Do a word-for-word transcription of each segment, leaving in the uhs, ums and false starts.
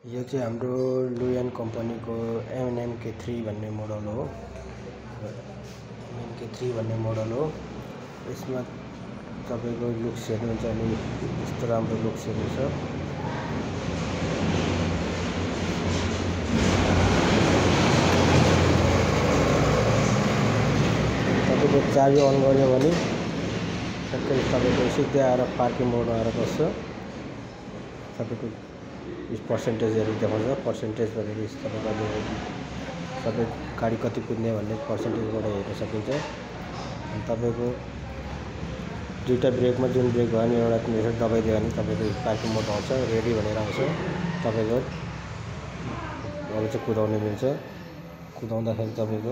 यो चाहिँ हाम्रो लुयन कम्पनीको एमएनएम के थ्री भन्ने मोडल हो। एमएनएम के थ्री भन्ने मोडल हो। यसमा तपाईको लुक्स हेर्नुहुन्छ भने यस्तो राम्रो लुक्सहरु छ। तपाईको चाबी अन गर्यो भने ठ्याक्कै तपाईको सिधै आएर पार्किङ मोडमा आएर बस्छ। तपाईको इस पर्सेन्टेजहरु देखाउँछ। पर्सेन्टेज भनेको तपाईको सबै गाडी कति कुद्ने भन्ने पर्सेन्टेजबाट हेर्न सकिन्छ। अनि तपाईको दुईटा ब्रेकमा जुन ब्रेक भयो भने एउटा मेथड दबाइदियो भने तपाईको पार्किङ मोड आउँछ, रेडी भनेर आउँछ। तपाईको अब चाहिँ कुदाउन मिल्छ। कुदाउँदाखेरि तपाईको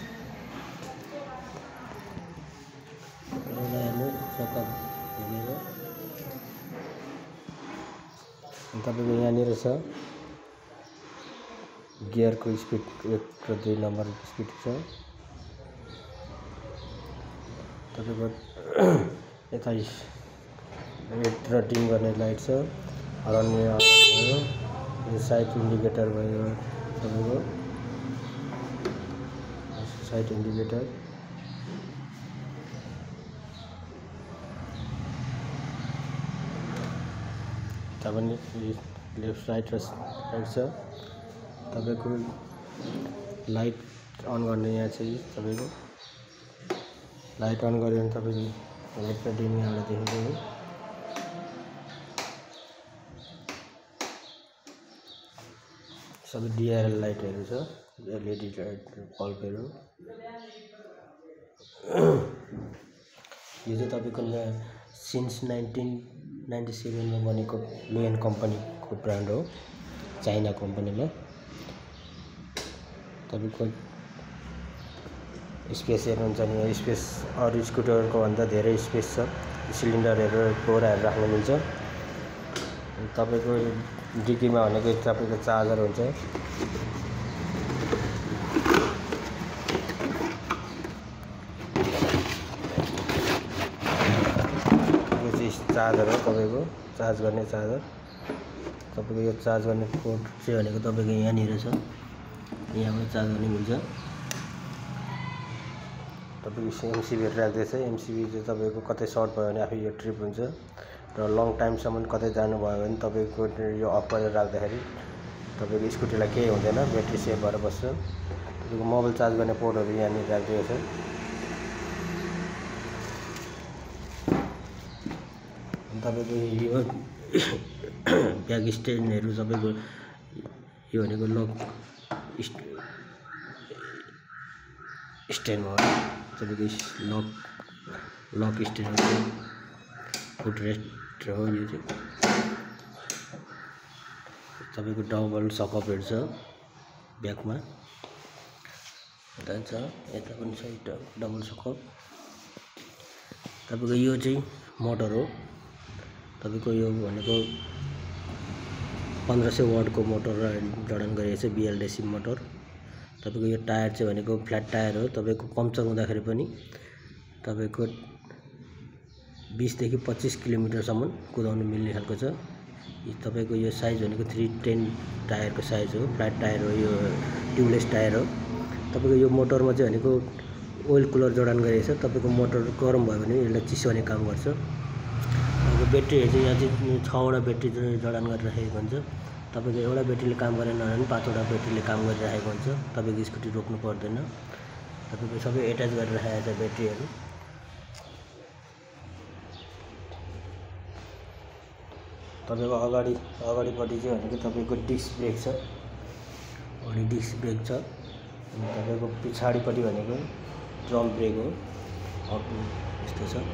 तपाईको यहाँनिर छ गियरको स्पिड एक र दुई नम्बर स्पिड छ। तपाईको यता रेड र डिम गर्ने लाइट छ। हर्न भयो, यो साइड इन्डिकेटर भयो, तपाईको साइड इन्डिकेटर तपाईले लेफ्ट राइट र राइट छ। तपाईको लाइट अन गर्ने यहाँ चाहिँ तपाईको लाइट अन गर्यो भने तपाईको लाइट र डिम यहाँबाट देखिन्छ। सबै डिआरएल लाइटहरु छ, एलईडी लाइट बल्बहरु। यो चाहिँ तपाईको सिन्स नाइन्टीन नाइन्टी सेभेन मा बनेको लुयन कम्पनीको ब्रान्ड हो, चाइना कम्पनीमा। तपाईको स्पेस हेर्नुहुन्छ भने स्पेस अरु स्कुटरको भन्दा धेरै स्पेस छ। सिलिन्डरहरु बोराहरु राख्न मिल्छ। तपाईको डिकीमा भनेको तपाईको चार्जर हुन्छ। चार्जर हो, तपाईको चार्ज गर्ने चार्जर। तपाईको यो चार्ज गर्ने पोर्ट चाहिँ भनेको तपाईको यहाँनिर छ। यहाँबाट चार्ज गर्न मिल्छ। तपाईको एमसीबी राख्दैछ। एमसीबी चाहिँ तपाईको कतै सर्ट भयो भने आफै यो ट्रिप हुन्छ र लङ टाइमसम्म कतै जानु भयो भने तपाईको यो अफ गरेर राख्दाखेरि तपाईको स्कुटीलाई केही हुँदैन, ब्याट्री सेभ भएर बस्छ। तपाईको मोबाइल चार्ज गर्ने पोर्टहरु यहाँनिर राखिदिएको छ। तपाईको यो ब्याक स्ट्यान्डहरु तपाईको यो भनेको लक स्ट्यान्ड हो। तपाईको लक लक स्ट्यान्ड हो, फुट रेस्ट हो। यो चाहिँ तपाईको डबल सकअपहरु छ ब्याकमा। यता छ, यता पनि छ डबल सकअप। तपाईको यो चाहिँ मोटर हो। तपाईको यो भनेको पन्ध्र सय वाटको मोटर जडान गरिएको छ, बिएलडिसी मोटर। तपाईको यो टायर चाहिँ भनेको फ्ल्याट टायर हो। तपाईको पम्चर हुँदाखेरि पनि तपाईको बीस देखि पच्चीस किलोमिटरसम्म कुदाउन मिल्ने खालको छ। तपाईको यो साइज भनेको थ्री टेन टायरको साइज हो, फ्ल्याट टायर हो, यो ट्युबलेस टायर हो। तपाईको यो मोटरमा चाहिँ भनेको ओइल कुलर जडान गरिएको छ। तपाईको मोटर गरम भयो भने यसले चिसोने काम गर्छ। अब ब्याट्रीहरु चाहिँ यहाँ चाहिँ छवटा ब्याट्री जडान गरिराखेको हुन्छ। तपाईको एउटा ब्याट्रीले काम गरेन भने पाँचवटा ब्याट्रीले काम गरिराखेको हुन्छ। तपाईको स्कुटी रोक्नु पर्दैन। तपाईको सबै एट्याच गरिराखेको छ ब्याट्रीहरु। तपाईको अगाडि अगाडिपट्टि चाहिँ भनेको तपाईको डिस्क ब्रेक छ। अगाडि डिस्क ब्रेक छ। अनि तपाईको पछाडिपट्टि भनेको ड्रम ब्रेक हो। अटो यस्तो छ।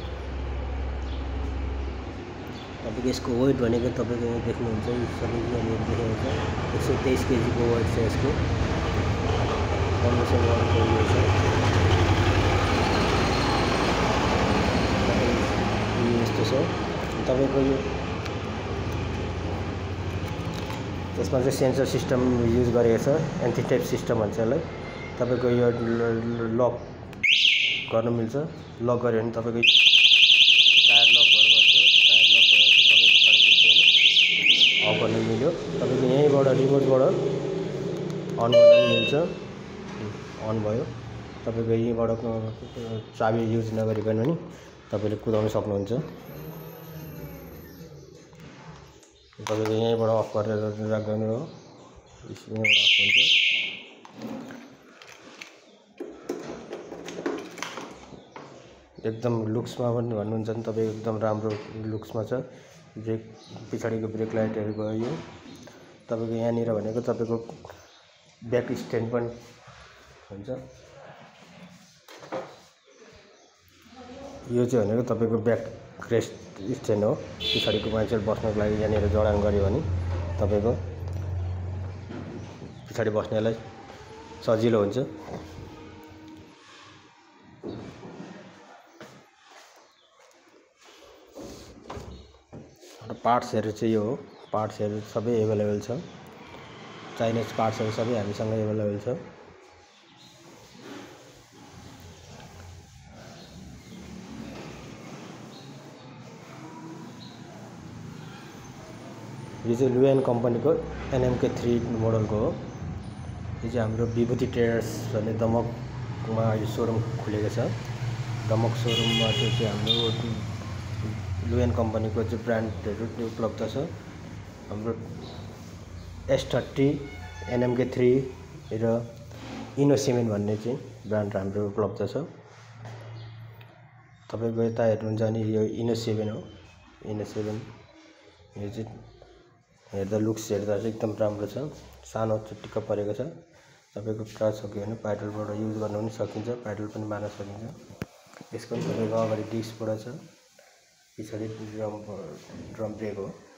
तपाईको यसको वेट भनेको तपाईको यहाँ देख्नुहुन्छ, सबै यहाँनिर देखेको छ। एक सय तेइस केजीको वेट छ यसको। पन्ध्र सय वाटको यो छ। यस्तो छ। तपाईको यो यसमा चाहिँ सेन्सर सिस्टम युज गरिएको छ। एन्टी टेप सिस्टम भन्छ यसलाई। तपाईको यो लक गर्न मिल्छ। लक गर्यो भने तपाईको टायर लक भएर बस्छ। टायर लक भएपछि तपाईको अफ गर्न मिल्यो। तपाईँको यहीँबाट रिमोटबाट अन गर्न मिल्छ। अन भयो। तपाईँको यहीँबाट चाबी युज नगरिकन पनि तपाईँले कुदाउन सक्नुहुन्छ। तपाईँको यहीँबाट अफ गरेर राख्दैन हो, यहीँबाट अफ हुन्छ। एकदम लुक्समा पनि भन्नुहुन्छ भने तपाईको एकदम राम्रो लुक्समा छ। ब्रेक पछाडिको ब्रेक लाइटहरू भयो यो। तपाईँको यहाँनिर भनेको तपाईँको ब्याक स्ट्यान्ड पनि हुन्छ। यो चाहिँ भनेको तपाईँको ब्याक रेस्ट स्ट्यान्ड हो। पछाडिको मान्छेले बस्नको लागि यहाँनिर जडान गऱ्यो भने तपाईँको पछाडि बस्नेलाई सजिलो हुन्छ। पार्ट्सहरू चाहिँ यो हो। पार्ट्सहरू सबै एभाइलेबल छ। चाइनिज पार्ट्सहरू सबै हामीसँग एभाइलेबल छ। यो चाहिँ लुएन कम्पनीको एनएमके थ्री मोडलको हो। यो चाहिँ हाम्रो विभूति ट्रेडर्स भन्ने दमकमा यो सोरुम खुलेको छ। दमक सोरुममा चाहिँ हाम्रो लुएन कम्पनीको चाहिँ ब्रान्डहरू उपलब्ध छ। हाम्रो एस थर्टी, एनएमके थ्री र इनो सिमेन्ट भन्ने चाहिँ ब्रान्ड हाम्रो उपलब्ध छ। तपाईँको यता हेर्नुहुन्छ भने यो इनो सेभेन हो। इनो सेभेन यो चाहिँ हेर्दा लुक्स हेर्दा चाहिँ एकदम राम्रो छ। सानो चुट्टिक्क परेको छ। तपाईँको प्राइस सक्यो भने पेट्रोलबाट युज गर्न पनि सकिन्छ, पेट्रोल पनि मार्न सकिन्छ। यसको पनि तपाईँको अगाडि डिस्कबाट छ, पछाडि ड्रम ड्रम ब्रेक हो।